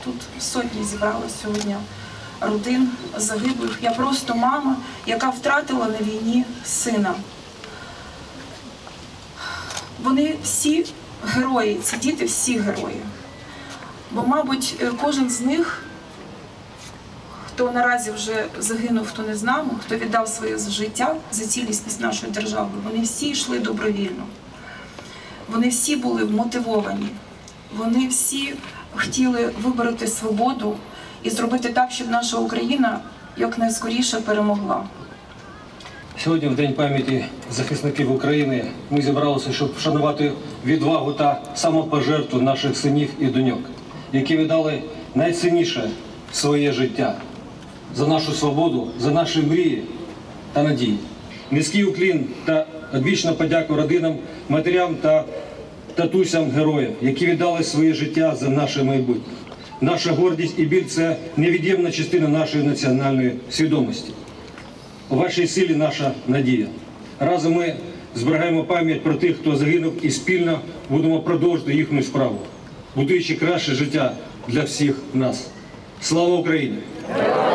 Тут сотні зібралося сьогодні родин загиблих. Я просто мама, яка втратила на війні сина. Вони всі герої, ці діти всі герої. Бо, мабуть, кожен з них, хто наразі вже загинув, хто не з нами, хто віддав своє життя за цілісність нашої держави, вони всі йшли добровільно. Вони всі були вмотивовані. Вони всі хотіли вибороти свободу і зробити так, щоб наша Україна якнайскоріше перемогла. Сьогодні, в День пам'яті захисників України, ми зібралися, щоб вшанувати відвагу та самопожертву наших синів і доньок, які віддали найцінніше своє життя за нашу свободу, за наші мрії та надії. Низький уклін та одвічна подяка родинам, матерям та татусям героїв, які віддали своє життя за наше майбутнє. Наша гордість і біль – це невід'ємна частина нашої національної свідомості. У вашій силі наша надія. Разом ми зберігаємо пам'ять про тих, хто загинув, і спільно будемо продовжувати їхню справу, будуючи краще життя для всіх нас. Слава Україні!